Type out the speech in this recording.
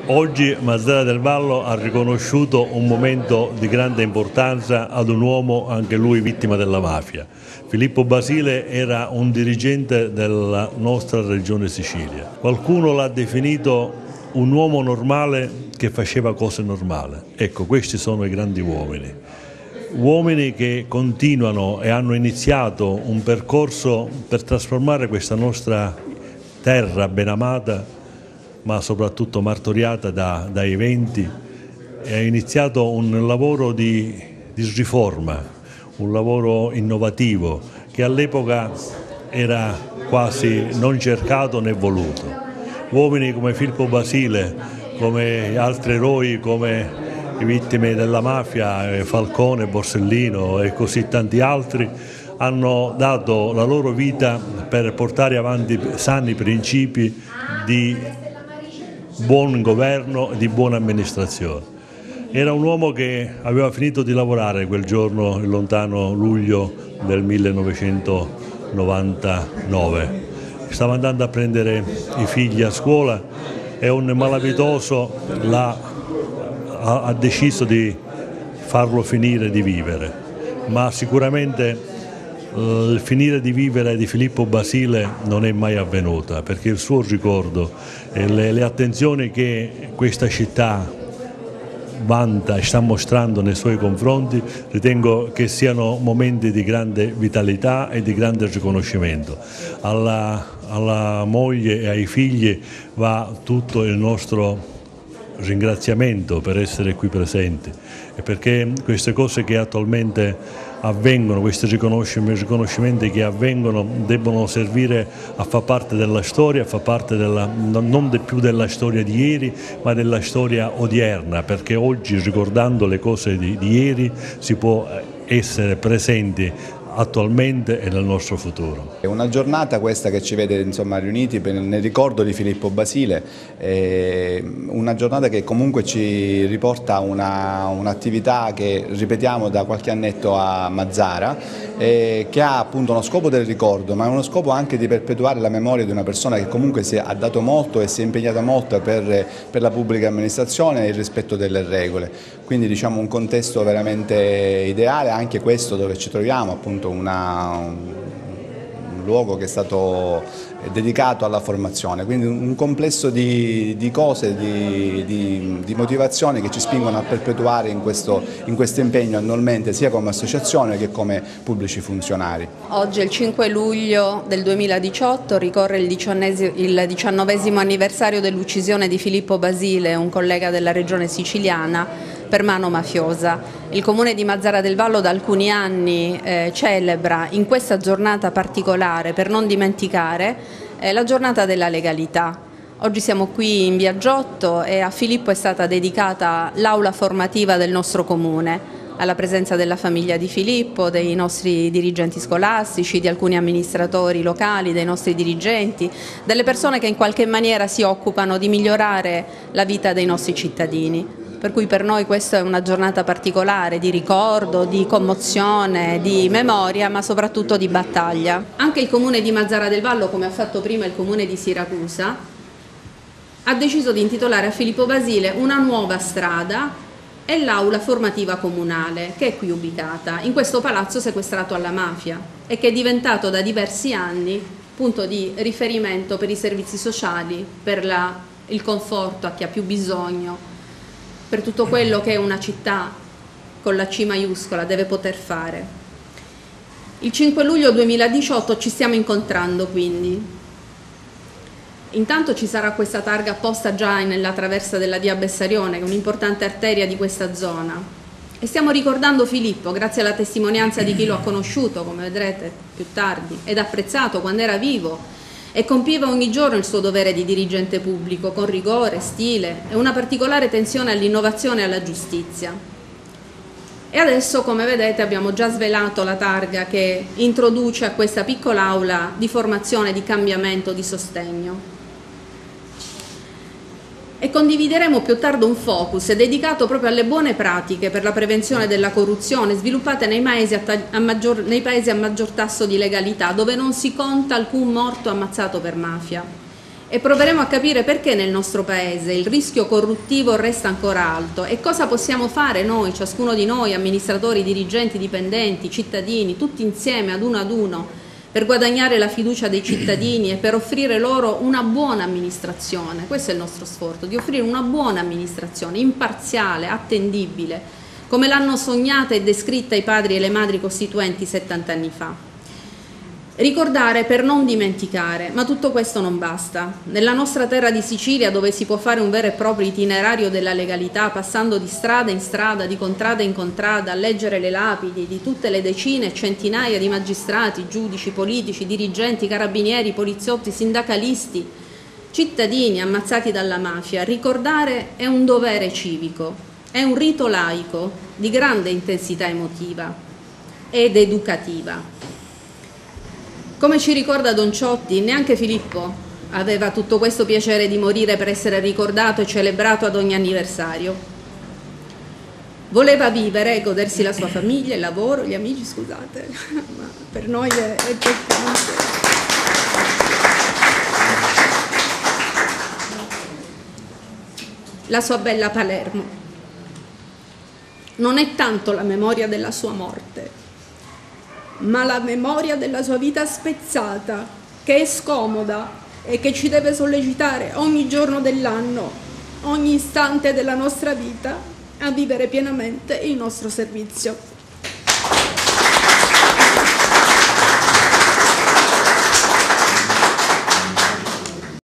Oggi Mazara del Vallo ha riconosciuto un momento di grande importanza ad un uomo, anche lui vittima della mafia. Filippo Basile era un dirigente della nostra regione Sicilia. Qualcuno l'ha definito un uomo normale che faceva cose normali. Ecco, questi sono i grandi uomini. Uomini che continuano e hanno iniziato un percorso per trasformare questa nostra terra ben amata, ma soprattutto martoriata da eventi, e ha iniziato un lavoro di riforma, un lavoro innovativo che all'epoca era quasi non cercato né voluto. Uomini come Filippo Basile, come altri eroi, come le vittime della mafia, Falcone, Borsellino e così tanti altri, hanno dato la loro vita per portare avanti sani principi di buon governo e di buona amministrazione. Era un uomo che aveva finito di lavorare quel giorno, il lontano luglio del 1999. Stava andando a prendere i figli a scuola e un malavitoso ha deciso di farlo finire di vivere, ma sicuramente il finire di vivere di Filippo Basile non è mai avvenuta, perché il suo ricordo e le attenzioni che questa città vanta e sta mostrando nei suoi confronti ritengo che siano momenti di grande vitalità e di grande riconoscimento. Alla moglie e ai figli va tutto il nostro ringraziamento per essere qui presenti e perché queste cose che attualmente avvengono, questi riconoscimenti che avvengono debbono servire a far parte della storia, a far parte non più della storia di ieri ma della storia odierna, perché oggi ricordando le cose di ieri si può essere presenti attualmente e nel nostro futuro. È una giornata questa che ci vede riuniti nel ricordo di Filippo Basile, una giornata che comunque ci riporta un'attività che ripetiamo da qualche annetto a Mazara, che ha appunto uno scopo del ricordo, ma uno scopo anche di perpetuare la memoria di una persona che comunque ha dato molto e si è impegnata molto per la pubblica amministrazione e il rispetto delle regole. Quindi diciamo un contesto veramente ideale, anche questo dove ci troviamo, appunto un luogo che è stato dedicato alla formazione, quindi un complesso di cose, di motivazioni che ci spingono a perpetuare in questo impegno annualmente sia come associazione che come pubblici funzionari. Oggi è il 5 luglio del 2018, ricorre il 19° anniversario dell'uccisione di Filippo Basile, un collega della regione siciliana, per mano mafiosa. Il comune di Mazara del Vallo da alcuni anni celebra in questa giornata particolare, per non dimenticare, la giornata della legalità. Oggi siamo qui in via Giotto e a Filippo è stata dedicata l'aula formativa del nostro comune, alla presenza della famiglia di Filippo, dei nostri dirigenti scolastici, di alcuni amministratori locali, dei nostri dirigenti, delle persone che in qualche maniera si occupano di migliorare la vita dei nostri cittadini. Per cui per noi questa è una giornata particolare di ricordo, di commozione, di memoria, ma soprattutto di battaglia. Anche il comune di Mazara del Vallo, come ha fatto prima il comune di Siracusa, ha deciso di intitolare a Filippo Basile una nuova strada e l'aula formativa comunale, che è qui ubicata, in questo palazzo sequestrato alla mafia e che è diventato da diversi anni punto di riferimento per i servizi sociali, per il conforto a chi ha più bisogno, per tutto quello che una città con la C maiuscola deve poter fare. Il 5 luglio 2018 ci stiamo incontrando quindi. Intanto ci sarà questa targa apposta già nella traversa della via Bessarione, che è un'importante arteria di questa zona. E stiamo ricordando Filippo, grazie alla testimonianza di chi lo ha conosciuto, come vedrete più tardi, ed apprezzato quando era vivo, e compiva ogni giorno il suo dovere di dirigente pubblico con rigore, stile e una particolare attenzione all'innovazione e alla giustizia. E adesso, come vedete, abbiamo già svelato la targa che introduce a questa piccola aula di formazione, di cambiamento, di sostegno. E condivideremo più tardi un focus dedicato proprio alle buone pratiche per la prevenzione della corruzione sviluppate nei paesi a maggior tasso di legalità, dove non si conta alcun morto ammazzato per mafia. e proveremo a capire perché nel nostro Paese il rischio corruttivo resta ancora alto e cosa possiamo fare noi, ciascuno di noi, amministratori, dirigenti, dipendenti, cittadini, tutti insieme ad uno, per guadagnare la fiducia dei cittadini e per offrire loro una buona amministrazione. Questo è il nostro sforzo, di offrire una buona amministrazione, imparziale, attendibile, come l'hanno sognata e descritta i padri e le madri costituenti 70 anni fa. Ricordare per non dimenticare, ma tutto questo non basta. Nella nostra terra di Sicilia, dove si può fare un vero e proprio itinerario della legalità, passando di strada in strada, di contrada in contrada, a leggere le lapidi di tutte le decine e centinaia di magistrati, giudici, politici, dirigenti, carabinieri, poliziotti, sindacalisti, cittadini ammazzati dalla mafia, ricordare è un dovere civico, è un rito laico di grande intensità emotiva ed educativa. Come ci ricorda Don Ciotti, neanche Filippo aveva tutto questo piacere di morire per essere ricordato e celebrato ad ogni anniversario. Voleva vivere e godersi la sua famiglia, il lavoro, gli amici, scusate, ma per noi è importante. La sua bella Palermo. Non è tanto la memoria della sua morte, ma la memoria della sua vita spezzata, che è scomoda e che ci deve sollecitare ogni giorno dell'anno, ogni istante della nostra vita, a vivere pienamente il nostro servizio.